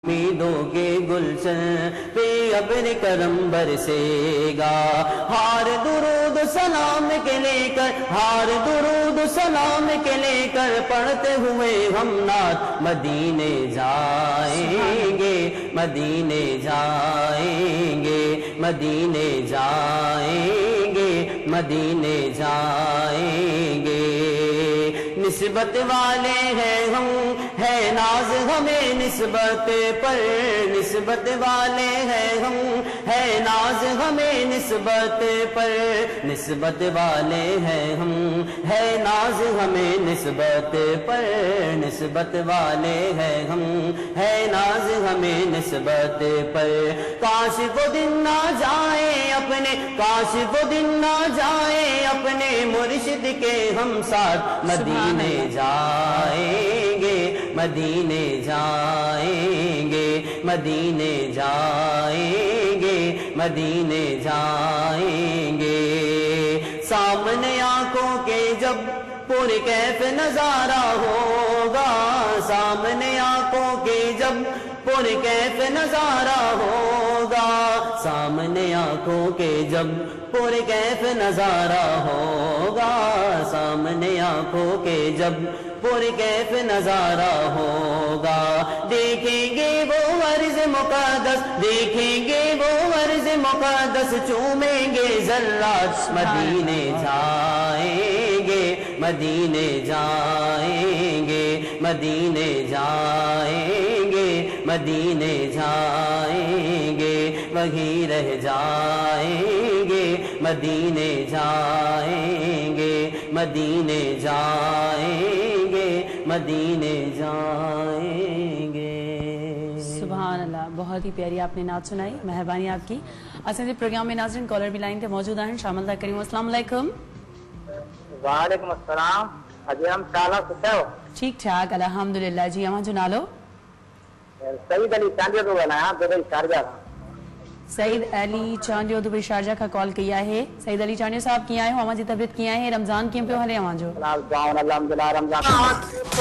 امیدوں کے گلشن پہ ابر کرم برسے گا. ہار درود سلام کے لے کر، ہار درود سلام کے لے کر پڑھتے ہوئے ہم نعت مدینے جائیں گے، مدینے جائیں گے، مدینے جائیں گے، مدینے جائیں گے. نسبت والے ہیں ہم، ہے ناز ہمیں نسبت پر، نسبت والے ہیں ہم، ہے ناز ہمیں نسبت پر، نسبت والے ہیں ہم، ہے ناز ہمیں نسبت پر، نسبت والے ہیں ہم، ہے ناز ہمیں نسبت پر. کاش وہ دن نہ جائیں اپنے، کاش وہ دن نہ جائیں اپنے مرشد کے ہم ساتھ مدینے جائیں گے، مدینے جائیں گے، مدینے جائیں گے، مدینے جائیں گے. سامنے آنکھوں کے جب پرکیف نظارہ ہوگا، سامنے آنکھوں کے جب پرکیف نظارہ ہوگا، سامنے آنکھوں کے جب پرکیف نظارہ ہوگا، سامنے آنکھوں کے جب پرکیف نظارہ ہوگا. دیکھیں گے وہ عرض مقدس، دیکھیں گے وہ عرض مقدس، چومیں گے ذرات مدینے جائیں گے، مدینے جائیں گے، مدینے جائیں گے، مدینے جائیں گے، وہیں رہ جائیں گے، مدینے جائیں گے، مدینے جائیں گے، مدینے جائیں گے. سبحان اللہ، بہت ہی پیاری آپ نے نعت سنائی، مہربانی آپ کی. اصل پروگرام میں ناظرین کالر بھی لائن پہ موجود ہیں، شامل کریں. السلام علیکم. وعلیکم السلام. حجی ہم شالا کتے ہو؟ ٹھیک ٹھاک الحمدللہ. جی ہماں جو نالو سعید علی چاندیو تو بنا ہے Dubai Sharjah. Saeed Ali Chandio Dubai Sharjah کا کال کیا ہے. سعید علی چاندیو صاحب کیا ہے ہماں جی طبیعت کیا ہے رمضان کیم پہ ہلے ہماں جو الحمدللہ رمضان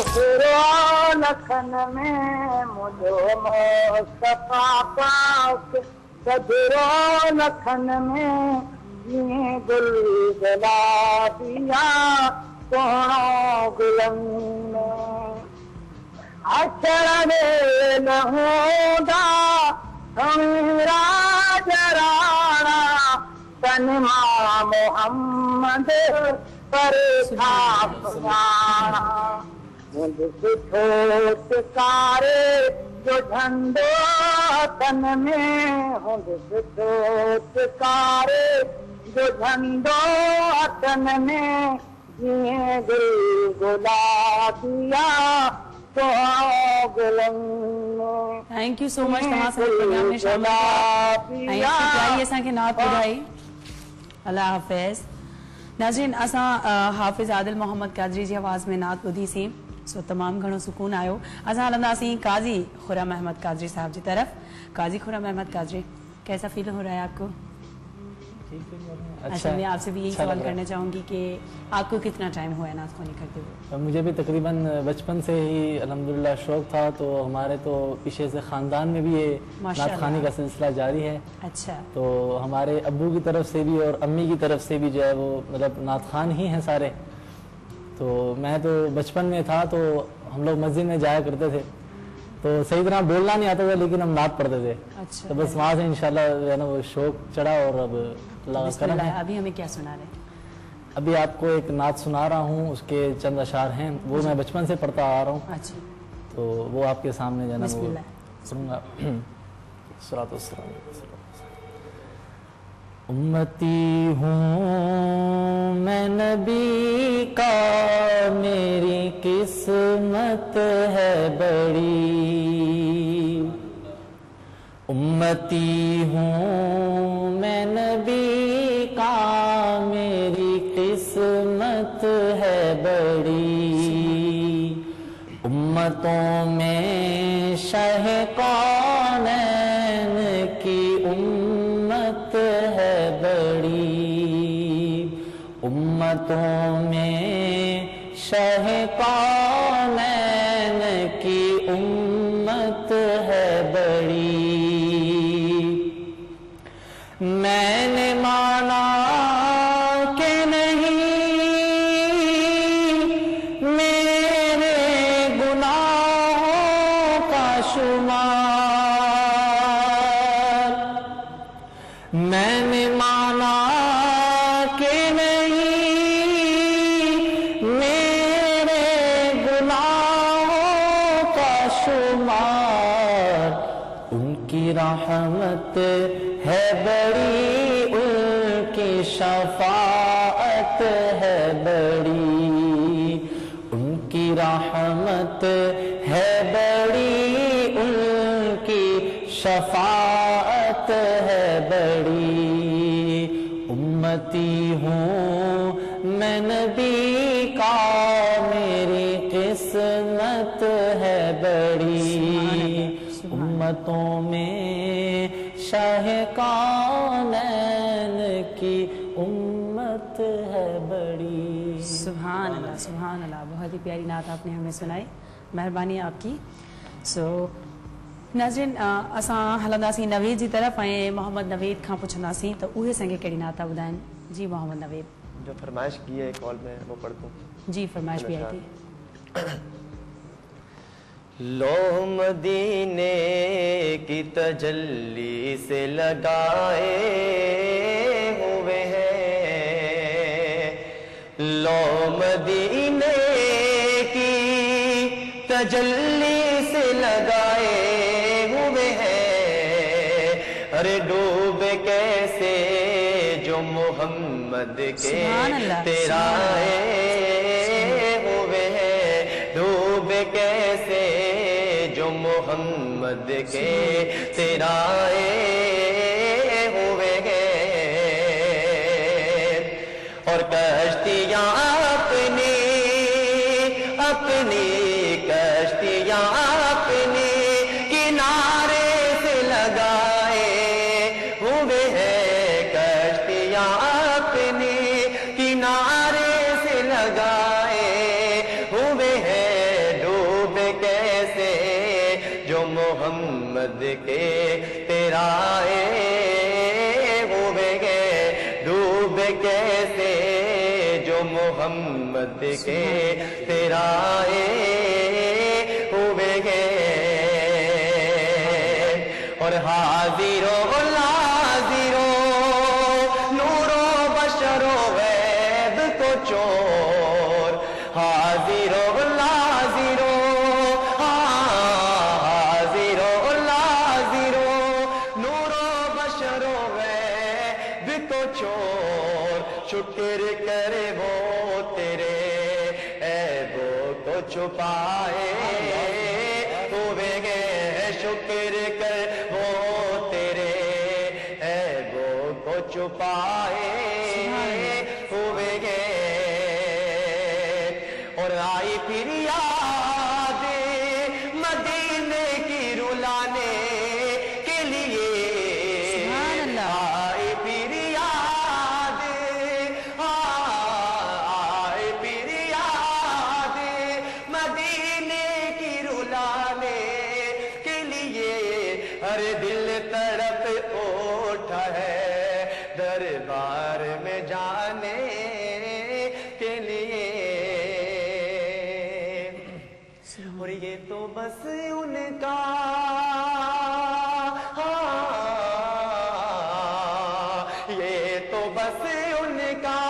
تو لکھن میں مجھو مصطفیٰ پاک سجرو لکھن میں یہ گل گلابیا سونو گلن میں اچھڑے لہودا ہمیرا جرانا تنما محمد پر تھاپ جانا مجھ سے چھوٹ کارے جو جھنڈو تن میں مجھ سے چھوٹ کارے جو جھنڈو تن میں یہ گل گلابیا تھینک یو سو مچ تمام سے پروگرام میں شامل پیاری اساں کے نعت ٻدھائی. اللہ حافظ. ناظرین اساں حافظ عادل محمد قادری جی آواز میں نعت ٻدھی سی، سو تمام گھنو سکون آیو. اساں ہلنداسیں قاضی خرم احمد قادری صاحب جی طرف. قاضی خرم احمد قادری، کیسا فیل ہو رہا ہے آپ کو؟ اچھا، میں آپ سے بھی یہی سوال کرنا چاہوں گی کہ آپ کو کتنا ٹائم ہوا ہے نعت خوانی کرتے ہوئے؟ مجھے بھی تقریباً بچپن سے ہی الحمدللہ شوق تھا، تو ہمارے تو پیچھے سے خاندان میں بھی یہ نعت خوانی کا سلسلہ جاری ہے. اچھا. تو ہمارے ابو کی طرف سے بھی اور امی کی طرف سے بھی جو ہے وہ مطلب نعت خوان ہی ہیں سارے. تو میں تو بچپن میں تھا تو ہم لوگ مسجد میں جایا کرتے تھے، تو صحیح طرح بولنا نہیں آتا تھا لیکن ہم نعت پڑھتے تھے. اچھا. تو بس وہاں سے انشاءاللہ جو ہے نا وہ شوق چڑھا اور اب اللہ کرم ہے. ابھی ہمیں کیا سنا رہے ہیں؟ ابھی آپ کو ایک نعت سنا رہا ہوں، اس کے چند اشعار ہیں، وہ میں بچپن سے پڑھتا آ رہا ہوں. اچھا. تو وہ آپ کے سامنے جو ہے نا وہ سنوں گا. صلوات والسلام. امتی ہوں میں نبی کا، میری قسمت ہے بڑی. امتی ہوں میں نبی کا، میری قسمت ہے بڑی. امتوں میں شہ کونین کی امت ہے بڑی. امتوں میں شہ کونین کی امت ہے بڑی، میں نے مانا کہ نہیں میرے گناہوں کا شمار، میں نے مانا کہ نہیں میرے گناہوں کا شمار، ان کی رحمت ہے بڑی، ان کی شفاعت ہے بڑی، ان کی رحمت ہے بڑی، ان کی شفاعت ہے بڑی، امتی ہوں میں نبی کا، میری قسمت ہے بڑی، امتوں میں شاہ کونین کی امت ہے بڑی۔ سبحان اللہ، سبحان اللہ، بہت ہی پیاری نعت آپ نے ہمیں سنائی، مہربانی آپ کی۔ ناظرین اساں ہلنداسیں نوید جی طرف آئے، محمد نوید کھاں پوچھنداسیں تو اوہے سنگے کیڑی نعت ٻدائیں؟ جی محمد نوید جو فرمائش کی ہے کال میں وہ پڑھ دوں؟ جی فرمائش بھی آئی تھی۔ لو مدینے کی تجلی سے لگائے ہوئے ہیں، لو مدینے کی تجلی سے لگائے ہوئے ہیں، ارے ڈوب کیسے جو محمد کے تیرا ہوئے ہیں، ڈوب کیسے جو محمد کے تیرا ہوئے ہیں، اور کشتیاں اپنی اپنی کشتیاں اپنی کنارے سے لگائے ہوئے ہیں، کشتیاں اپنی کنارے سے لگائے ہوئے ہیں، ڈوب کیسے جو محمد کے تیرا ہوئے ہیں، ڈوب کیسے جو محمد کے تیرا ہوئے ہیں، اور حاضر و ناظر و نور و بشر و غیب کو چور، حاضر و ناظر و حاضر و ناظر و نور و بشر و غیب کو چور، شکر کرے وہ تیرے عیبوں کو چھپائے ہوئے ہیں، شکر کر وہ تیرے عیبوں کو چھپائے ہوئے ہیں، اور آئی پھر یاد مدینے کی رلانے کے لیے، آئی پھر یاد آئی پھر یاد مدینے کی رلانے کے لیے، ہر دل تڑپ اٹھا ہے دربار میں جانے کے لیے، اور یہ تو بس ان کا یہ تو بس ان کا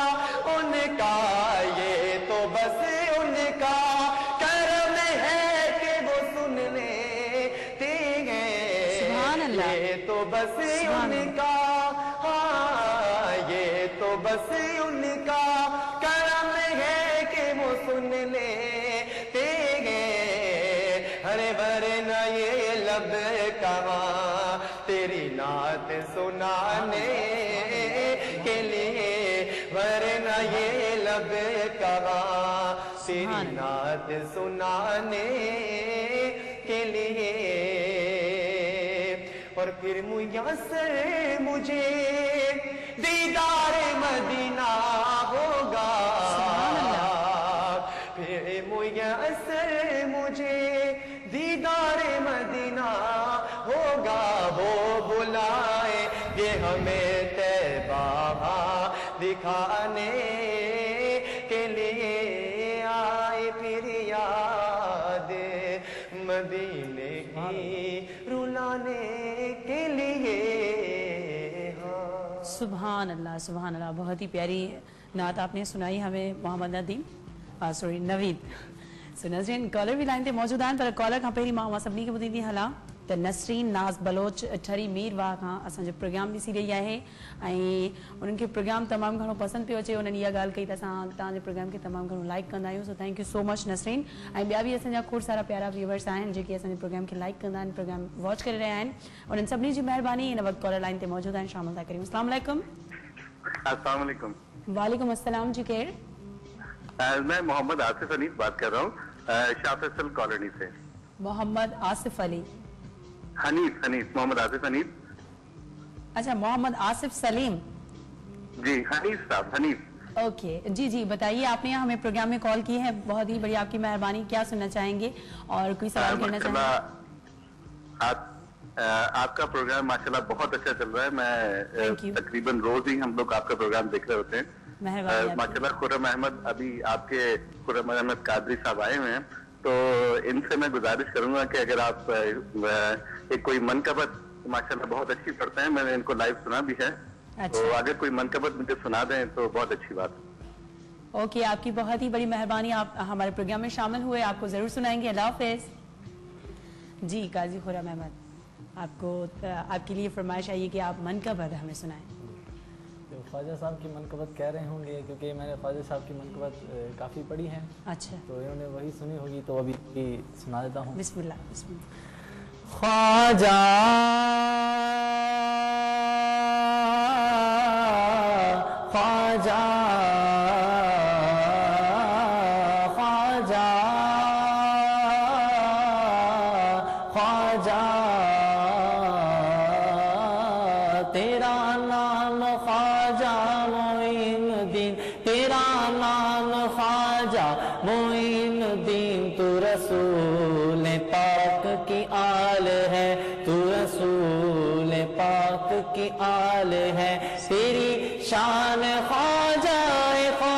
یہ تو بس ان کا کرم ہے کہ وہ سن لیتے ہیں، یہ تو بس ان کا یہ تو بس ان کا کرم ہے کہ وہ سن لیتے ہیں، ہرے ورنہ یہ لب کہاں تیری نعت سنانے کے لیے، ورنہ یہ لب کہاں تیری نعت سنانے کے لیے، اور پھر میسر مجھے دیدار مدینہ ہوگا، پھر میسر مجھے دیدار مدینہ होगा वो बुलाए ये हमें तैबा दिखाने के लिए आए फिर याद मदीने की रुलाने के लिए। सुभान अल्लाह, बहुत ही प्यारी नात आपने सुनाई हमें मोहम्मद नदीम सॉरी नवीद। सो नज़रीन कॉलर भी लाइन ते मौजूद आहिनि पर कॉलर खां पहिरीं मां सभिनी खे ॿुधाईंदी हलां त नसरीन नाज़ बलोच ठरी मीरवाह खां असांजो प्रोग्राम ॾिसी रही आहे ऐं उन्हनि खे प्रोग्राम तमामु घणो पसंदि पियो अचे। उन्हनि इहा ॻाल्हि कई त असां तव्हांजे प्रोग्राम खे तमामु घणो लाइक कंदा आहियूं। So thank you so much Nasreen. ऐं ॿिया बि असांजा खोड़ सारा प्यारा व्यूवर्स आहिनि जेके असांजे प्रोग्राम खे लाइक कंदा आहिनि, प्रोग्राम वॉच करे रहिया आहिनि। उन्हनि सभिनी जी महिरबानी। हिन वक़्तु कॉलर लाइन ते मौजूद आहिनि, शामिल था करियूं। अस्सलाम वालेकुम। अस्सलाम वालेकुम। वालेकुम अस्सलाम जी, केर? मैं मोहम्मद आसिफ अली बात कर रहा हूँ शाह फैसल कॉलोनी से। मोहम्मद आसिफ अली? हनीफ मोहम्मद आसिफ हनीफ। अच्छा, मोहम्मद आसिफ सलीम जी, हनीफ साहब हनीफ। ओके जी बताइए, आपने यहाँ हमें प्रोग्राम में कॉल की है, बहुत ही बड़ी आपकी मेहरबानी। क्या सुनना चाहेंगे और कोई सवाल करना चाहेंगे? आपका प्रोग्राम माशाल्लाह बहुत अच्छा चल रहा है। मैं तकरीबन रोज ही हम लोग आपका प्रोग्राम देख रहे होते हैं। माशाल्लाह खुर्रम अहमद, अभी आपके खुर्रम अहमद कादरी साहब आए हुए हैं, तो इनसे मैं गुजारिश करूंगा कि अगर आप एक कोई मनकबत माशाल्लाह बहुत अच्छी पढ़ते हैं, मैंने इनको लाइव सुना भी है। अच्छा। तो अगर कोई मनकबत मुझे सुना दें तो बहुत अच्छी बात है। ओके, आपकी बहुत ही बड़ी मेहरबानी। आप हमारे प्रोग्राम में शामिल हुए, आपको जरूर सुनाएंगे। अल्लाह हाफिज। जी काजी खुर्रम अहमद, आपको आपके लिए फरमाइश आई है कि आप मनकबत हमें सुनाएं। तो ख्वाजा साहब की मनकबत कह रहे होंगे, क्योंकि मैंने ख्वाजा साहब की मनकबत काफ़ी पढ़ी है। अच्छा, तो इन्होंने वही सुनी होगी, तो अभी सुना देता हूँ। बिस्मिल्लाह। ख्वाजा ख्वाजा ख्वाजा ख्वाजा तेरा नाम ख्वाजा मोइनुद्दीन, तेरा नाम ख्वाजा मोइनुद्दीन, तू रसूल पाक की आल है, तू रसूल पाक की आल है, तेरी शान ख्वाजा